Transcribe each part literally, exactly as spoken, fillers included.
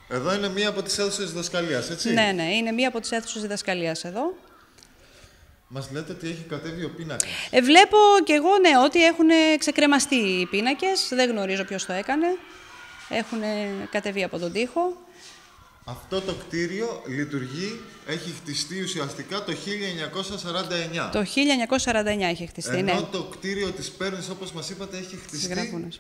Εδώ είναι μία από τις αίθουσες διδασκαλίας, έτσι. Ναι, ναι, είναι μία από τις αίθουσες διδασκαλίας εδώ. Μας λέτε ότι έχει κατέβει ο πίνακας. Ε, βλέπω κι εγώ, ναι, ότι έχουν ξεκρεμαστεί οι πίνακες. Δεν γνωρίζω ποιος το έκανε. Έχουν κατεβεί από τον τοίχο. Αυτό το κτίριο λειτουργεί, έχει χτιστεί ουσιαστικά το χίλια εννιακόσια σαράντα εννιά. Το χίλια εννιακόσια σαράντα εννιά έχει χτιστεί, Ενώ ναι. το κτίριο της Πέρνης, όπως μας είπατε, έχει χτιστεί... Της Γραβούνας.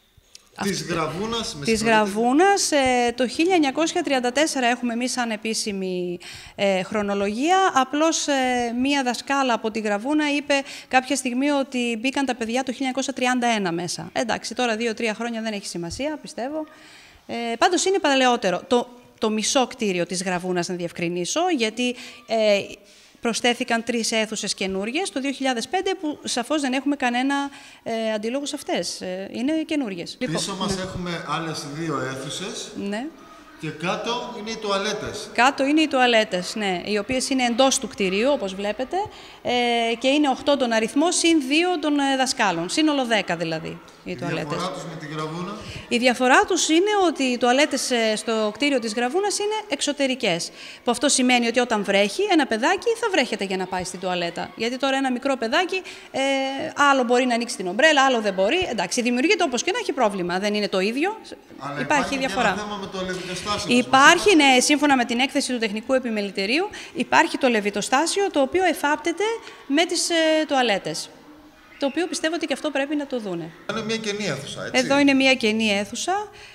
Της Γραβούνας, με Της Γραβούνας, ε, το χίλια εννιακόσια τριάντα τέσσερα έχουμε εμείς σαν επίσημη ε, χρονολογία. Απλώς ε, μία δασκάλα από τη Γραβούνα είπε κάποια στιγμή ότι μπήκαν τα παιδιά το χίλια εννιακόσια τριάντα ένα μέσα. Εντάξει, τώρα δύο-τρία χρόνια δεν έχει σημασία, πιστεύω. Ε, πάντως είναι παλαιότερο. Το, το μισό κτίριο της Γραβούνας, να διευκρινίσω, γιατί... Ε, προσθέθηκαν τρεις αίθουσες καινούργιες το δύο χιλιάδες πέντε, που σαφώς δεν έχουμε κανένα ε, αντίλογο σε αυτές. Ε, είναι καινούργιες. Πίσω λοιπόν, μας ναι. έχουμε άλλες δύο αίθουσες. Ναι. Και κάτω είναι οι τουαλέτες. Κάτω είναι οι τουαλέτες, ναι, οι οποίες είναι εντός του κτηρίου, όπως βλέπετε, ε, και είναι οκτώ τον αριθμό, συν δύο των ε, δασκάλων, σύνολο δέκα δηλαδή οι τουαλέτες. Η διαφορά τους με τη Γραβούνα? Η διαφορά τους είναι ότι οι τουαλέτες ε, στο κτίριο της Γραβούνας είναι εξωτερικές. Που αυτό σημαίνει ότι όταν βρέχει, ένα παιδάκι θα βρέχεται για να πάει στην τουαλέτα. Γιατί τώρα ένα μικρό παιδάκι, ε, άλλο μπορεί να ανοίξει την ομπρέλα, άλλο δεν μπορεί. Εντάξει, δημιουργείται όπως και να έχει πρόβλημα, δεν είναι το ίδιο. Αλλά υπάρχει, υπάρχει διαφορά. Και ένα θέμα με το λεβιτοστάσιο. Υπάρχει, ναι, σύμφωνα με την έκθεση του Τεχνικού Επιμελητηρίου, υπάρχει το λεβιτοστάσιο, το οποίο εφάπτεται με τις ε, τουαλέτες. Το οποίο πιστεύω ότι και αυτό πρέπει να το δούνε. Είναι μια κενή αίθουσα, έτσι. Εδώ είναι μια κενή αίθουσα,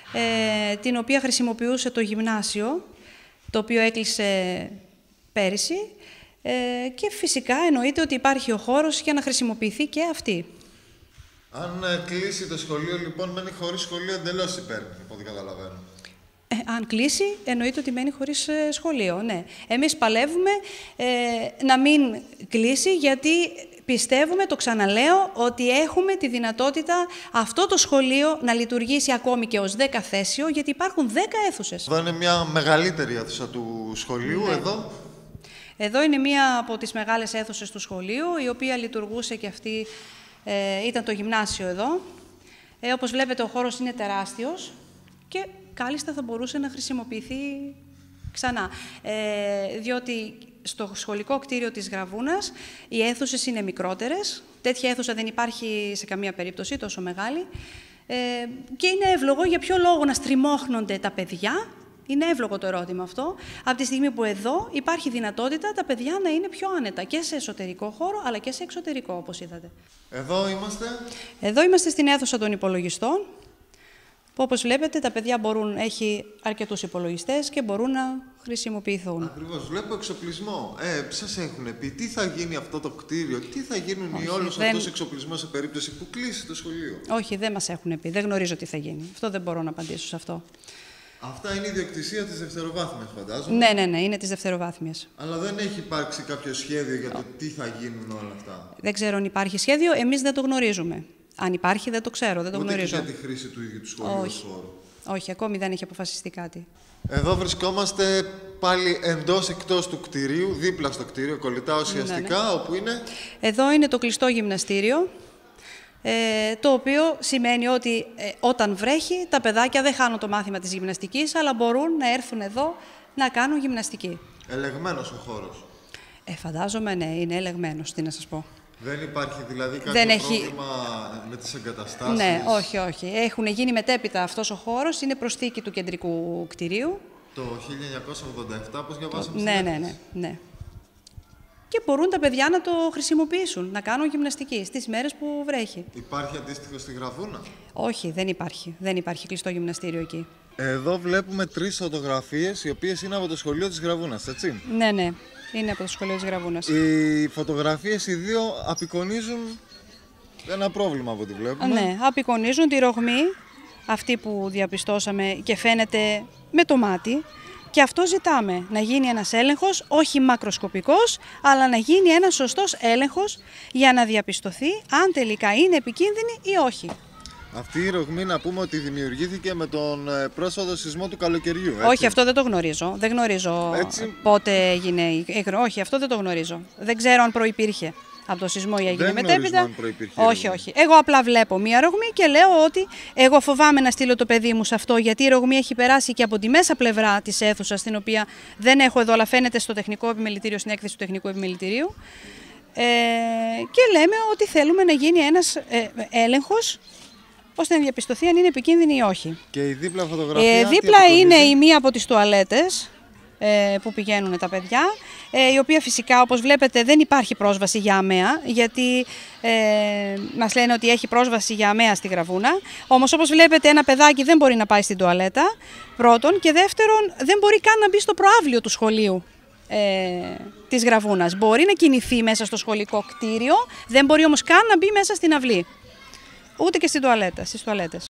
ε, την οποία χρησιμοποιούσε το γυμνάσιο, το οποίο έκλεισε πέρυσι. Ε, και φυσικά εννοείται ότι υπάρχει ο χώρος για να χρησιμοποιηθεί και αυτή. Αν ε, κλείσει το σχολείο, λοιπόν, μένει χωρίς σχολείο εντελώς η Πέρνη, από ό,τι καταλαβαίνω. Ε, αν κλείσει, εννοείται ότι μένει χωρίς ε, σχολείο, ναι. Εμείς παλεύουμε ε, να μην κλείσει, γιατί πιστεύουμε, το ξαναλέω, ότι έχουμε τη δυνατότητα αυτό το σχολείο να λειτουργήσει ακόμη και ως δεκαθέσιο, γιατί υπάρχουν δέκα αίθουσες. Εδώ είναι μια μεγαλύτερη αίθουσα του σχολείου, ναι. εδώ. Εδώ είναι μία από τις μεγάλες αίθουσες του σχολείου, η οποία λειτουργούσε και αυτή, ε, ήταν το γυμνάσιο εδώ. Ε, όπως βλέπετε, ο χώρος είναι τεράστιος και κάλλιστα θα μπορούσε να χρησιμοποιηθεί ξανά. Ε, διότι στο σχολικό κτίριο της Γραβούνας οι αίθουσες είναι μικρότερες. Τέτοια αίθουσα δεν υπάρχει σε καμία περίπτωση τόσο μεγάλη. Ε, και είναι εύλογο για ποιο λόγο να στριμώχνονται τα παιδιά. Είναι εύλογο το ερώτημα αυτό, από τη στιγμή που εδώ υπάρχει δυνατότητα τα παιδιά να είναι πιο άνετα και σε εσωτερικό χώρο, αλλά και σε εξωτερικό, όπως είδατε. Εδώ είμαστε. Εδώ είμαστε στην αίθουσα των υπολογιστών, που όπως βλέπετε τα παιδιά μπορούν, έχει αρκετούς υπολογιστές και μπορούν να χρησιμοποιηθούν. Ακριβώς, βλέπω εξοπλισμό. Ε, σας έχουν πει τι θα γίνει αυτό το κτίριο, τι θα γίνουν Όχι, οι όλος δεν... αυτός εξοπλισμός σε περίπτωση που κλείσει το σχολείο. Όχι, δεν μας έχουν πει, δεν γνωρίζω τι θα γίνει. Αυτό δεν μπορώ να απαντήσω σε αυτό. Αυτά είναι η ιδιοκτησία της δευτεροβάθμιας, φαντάζομαι. Ναι, ναι, ναι, είναι της δευτεροβάθμιας. Αλλά δεν έχει υπάρξει κάποιο σχέδιο για το τι θα γίνουν όλα αυτά. Δεν ξέρω αν υπάρχει σχέδιο, εμείς δεν το γνωρίζουμε. Αν υπάρχει, δεν το ξέρω, δεν το Ούτε γνωρίζω. Ούτε και για τη χρήση του ίδιου του σχολείου. Όχι. Χώρου. Όχι, ακόμη δεν έχει αποφασιστεί κάτι. Εδώ βρισκόμαστε πάλι εντός εκτός του κτηρίου, δίπλα στο κτίριο, κολλητά ουσιαστικά, ναι, ναι. Όπου είναι... Εδώ είναι το κλειστό γυμναστήριο, ε, το οποίο σημαίνει ότι ε, όταν βρέχει, τα παιδάκια δεν χάνουν το μάθημα της γυμναστικής, αλλά μπορούν να έρθουν εδώ να κάνουν γυμναστική. Ελεγμένος ο χώρος. Ε, φαντάζομαι, ναι, είναι ελεγμένος, τι να σας πω. Δεν υπάρχει δηλαδή κάποιο δεν πρόβλημα έχει... με τις εγκαταστάσεις? Ναι, όχι, όχι. Έχουν γίνει μετέπειτα αυτός ο χώρος, είναι προσθήκη του κεντρικού κτηρίου. Το χίλια εννιακόσια ογδόντα επτά, όπως διαβάσαμε? Ναι, ναι, ναι, ναι. Και μπορούν τα παιδιά να το χρησιμοποιήσουν, να κάνουν γυμναστική στις μέρες που βρέχει. Υπάρχει αντίστοιχο στη Γραβούνα? Όχι, δεν υπάρχει. Δεν υπάρχει κλειστό γυμναστήριο εκεί. Εδώ βλέπουμε τρεις φωτογραφίες, οι οποίες είναι από το σχολείο της Γραβούνας, έτσι? Ναι, ναι. Είναι από το σχολείο της Γραβούνας. Οι φωτογραφίες οι δύο απεικονίζουν ένα πρόβλημα από ό,τι βλέπουμε. Ναι, απεικονίζουν τη ρογμή, αυτή που διαπιστώσαμε και φαίνεται με το μάτι. Και αυτό ζητάμε, να γίνει ένας έλεγχος, όχι μακροσκοπικός, αλλά να γίνει ένας σωστός έλεγχος για να διαπιστωθεί αν τελικά είναι επικίνδυνη ή όχι. Αυτή η ρογμή, να πούμε ότι δημιουργήθηκε με τον πρόσφατο σεισμό του καλοκαιριού, έτσι? Όχι, αυτό δεν το γνωρίζω. Δεν γνωρίζω έτσι... πότε έγινε. Όχι, αυτό δεν το γνωρίζω. Δεν ξέρω αν προϋπήρχε. από το σεισμό ή έγινε Δεν μετέπειτα. Αν όχι, όχι. Εγώ απλά βλέπω μία ρογμή και λέω ότι εγώ φοβάμαι να στείλω το παιδί μου σε αυτό, γιατί η ρογμή έχει περάσει και από τη μέσα πλευρά της αίθουσας, την οποία δεν έχω εδώ, αλλά φαίνεται στο τεχνικό επιμελητήριο, στην έκθεση του τεχνικού επιμελητηρίου. Ε, και λέμε ότι θέλουμε να γίνει ένας ε, έλεγχος, ώστε να διαπιστωθεί αν είναι επικίνδυνη ή όχι. Και η δίπλα φωτογραφία. Ε, δίπλα είναι η μία από τις τουαλέτες ε, που πηγαίνουν τα παιδιά, ε, η οποία φυσικά, όπως βλέπετε, δεν υπάρχει πρόσβαση για αμαία, γιατί ε, μας λένε ότι έχει πρόσβαση για αμαία στη Γραβούνα. Όμως, όπως βλέπετε, ένα παιδάκι δεν μπορεί να πάει στην τουαλέτα, πρώτον, και δεύτερον, δεν μπορεί καν να μπει στο προαύλιο του σχολείου ε, της Γραβούνας. Μπορεί να κινηθεί μέσα στο σχολικό κτίριο, δεν μπορεί όμως καν να μπει μέσα στην αυλή. Ούτε και στην τουαλέτα, στις τουαλέτες.